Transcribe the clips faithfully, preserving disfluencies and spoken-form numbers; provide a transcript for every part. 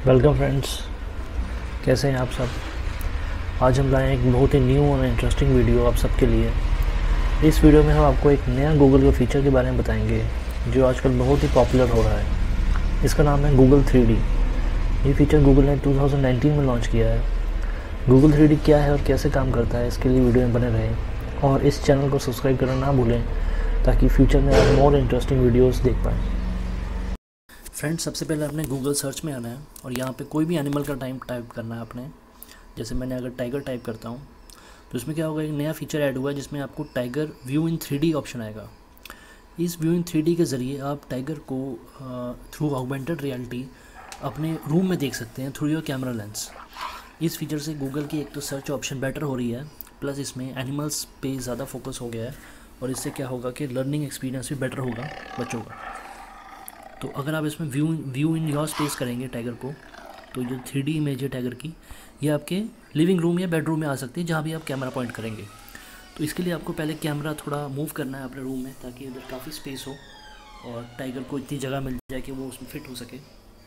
Welcome friends, कैसे हैं आप सब। आज हम लाए एक बहुत ही न्यू और इंटरेस्टिंग वीडियो आप सबके लिए। इस वीडियो में हम आपको एक नया गूगल के फीचर के बारे में बताएंगे जो आजकल बहुत ही पॉपुलर हो रहा है। इसका नाम है गूगल थ्री डी। ये फीचर गूगल ने टू थाउजेंड नाइनटीन में लॉन्च किया है। गूगल थ्री डी क्या है और कैसे काम करता है, इसके लिए वीडियो में बने रहें और इस चैनल को सब्सक्राइब करना ना भूलें ताकि फ्यूचर में आप मोर इंटरेस्टिंग वीडियोज़ देख पाएँ। फ्रेंड्स, सबसे पहले आपने गूगल सर्च में आना है और यहाँ पे कोई भी एनिमल का टाइम टाइप करना है आपने। जैसे मैंने अगर टाइगर टाइप करता हूँ तो इसमें क्या होगा, एक नया फीचर ऐड हुआ है जिसमें आपको tiger view in three D option आएगा। इस व्यू इन थ्री डी के ज़रिए आप टाइगर को थ्रू ऑगमेंटेड रियलिटी अपने रूम में देख सकते हैं थ्रू योर कैमरा लेंस। इस फीचर से गूगल की एक तो सर्च ऑप्शन बेटर हो रही है, प्लस इसमें एनिमल्स पे ज़्यादा फोकस हो गया है और इससे क्या होगा कि लर्निंग एक्सपीरियंस भी बेटर होगा बच्चों का। तो अगर आप इसमें view view in your space करेंगे टाइगर को, तो जो थ्री डी इमेज है टाइगर की, ये आपके लिविंग रूम या बेडरूम में आ सकती है जहाँ भी आप कैमरा पॉइंट करेंगे। तो इसके लिए आपको पहले कैमरा थोड़ा मूव करना है अपने रूम में ताकि उधर काफ़ी स्पेस हो और टाइगर को इतनी जगह मिल जाए कि वो उसमें फिट हो सके।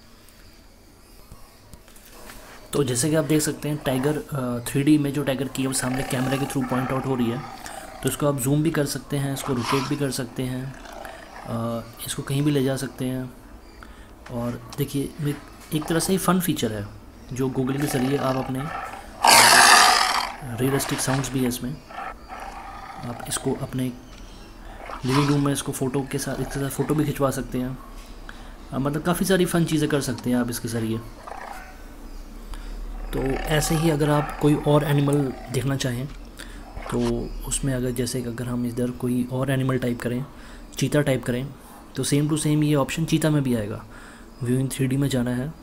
तो जैसे कि आप देख सकते हैं टाइगर थ्री डी इमेज जो टाइगर की है वो सामने कैमरे के थ्रू पॉइंट आउट हो रही है। तो इसको आप जूम भी कर सकते हैं, इसको रोटेट भी कर सकते हैं, Uh, इसको कहीं भी ले जा सकते हैं। और देखिए, एक तरह से ही फ़न फीचर है जो गूगल के ज़रिए आप अपने रियलिस्टिक साउंड्स भी है इसमें। आप इसको अपने लिविंग रूम में इसको फ़ोटो के साथ इसके साथ फ़ोटो भी खिंचवा सकते हैं। आ, मतलब काफ़ी सारी फ़न चीज़ें कर सकते हैं आप इसके ज़रिए। तो ऐसे ही अगर आप कोई और एनिमल देखना चाहें तो उसमें अगर जैसे अगर हम इधर कोई और एनिमल टाइप करें, चीता टाइप करें, तो सेम टू सेम ये ऑप्शन चीता में भी आएगा। व्यू इन थ्री डी में जाना है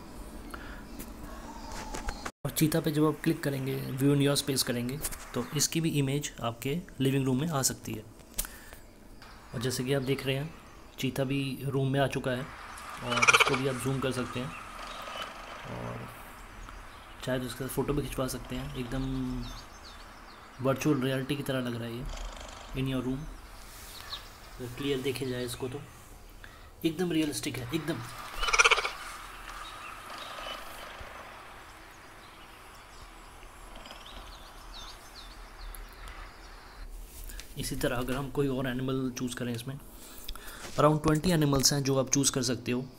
और चीता पे जब आप क्लिक करेंगे, व्यू इन योर स्पेस करेंगे, तो इसकी भी इमेज आपके लिविंग रूम में आ सकती है। और जैसे कि आप देख रहे हैं चीता भी रूम में आ चुका है और इसको भी आप जूम कर सकते हैं और चाहे तो इसके साथ फ़ोटो भी खिंचवा सकते हैं। एकदम वर्चुअल रियलिटी की तरह लग रहा है ये इन योर रूम। क्लियर देखे जाए इसको तो एकदम रियलिस्टिक है एकदम। इसी तरह अगर हम कोई और एनिमल चूज़ करें, इसमें अराउंड ट्वेंटी एनिमल्स हैं जो आप चूज़ कर सकते हो।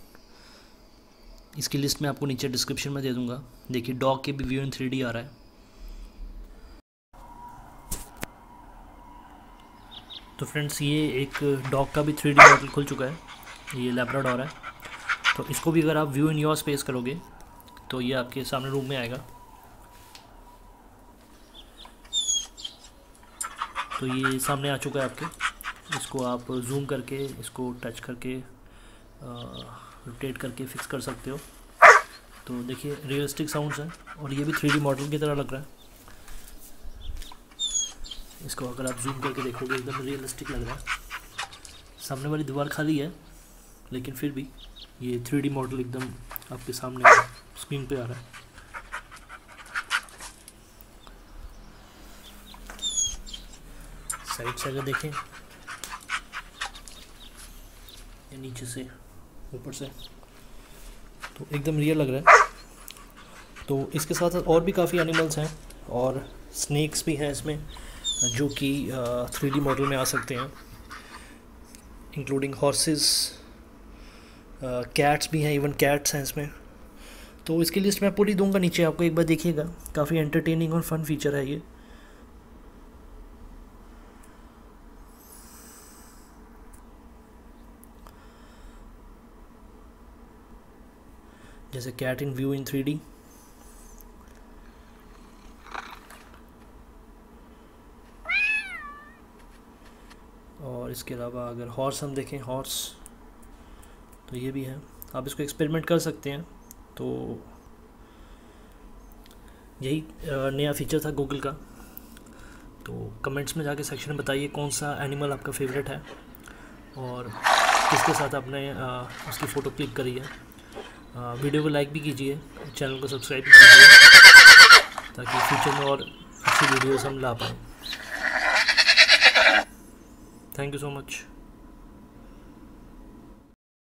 इसकी लिस्ट मैं आपको नीचे डिस्क्रिप्शन में दे दूंगा। देखिए, डॉग के भी व्यू इन थ्री डी आ रहा है। तो फ्रेंड्स, ये एक डॉग का भी थ्री डी मॉडल खुल चुका है। ये लैब्राडोर है। तो इसको भी अगर आप व्यू इन योर स्पेस करोगे तो ये आपके सामने रूम में आएगा। तो ये सामने आ चुका है आपके। इसको आप जूम करके, इसको टच करके, रोटेट करके फिक्स कर सकते हो। तो देखिए, रियलिस्टिक साउंड्स हैं और ये भी थ्री डी मॉडल की तरह लग रहा है। इसको अगर आप जूम करके देखोगे एकदम रियलिस्टिक लग रहा है। सामने वाली दीवार खाली है लेकिन फिर भी ये थ्री डी मॉडल एकदम आपके सामने स्क्रीन पे आ रहा है। साइड से अगर देखें या नीचे से ऊपर से, तो एकदम रियल लग रहा है। तो इसके साथ साथ और भी काफ़ी एनिमल्स हैं और स्नेक्स भी हैं इसमें जो कि थ्री डी मॉडल में आ सकते हैं, इंक्लूडिंग हॉर्सेस, कैट्स भी हैं, इवन कैट्स हैं इसमें। तो इसकी लिस्ट मैं पूरी दूंगा नीचे, आपको एक बार देखिएगा। काफ़ी एंटरटेनिंग और फन फीचर है ये। जैसे cat in view in three D. और इसके अलावा अगर हॉर्स हम देखें, हॉर्स तो ये भी है। आप इसको एक्सपेरिमेंट कर सकते हैं। तो यही नया फीचर था गूगल का। तो कमेंट्स में जाके सेक्शन में बताइए कौन सा एनिमल आपका फेवरेट है और किसके साथ आपने उसकी फ़ोटो क्लिक करी है। वीडियो को लाइक भी कीजिए, चैनल को सब्सक्राइब भी कीजिए ताकि फ्यूचर में और अच्छी वीडियोस हम ला पाएँ। Thank you so much.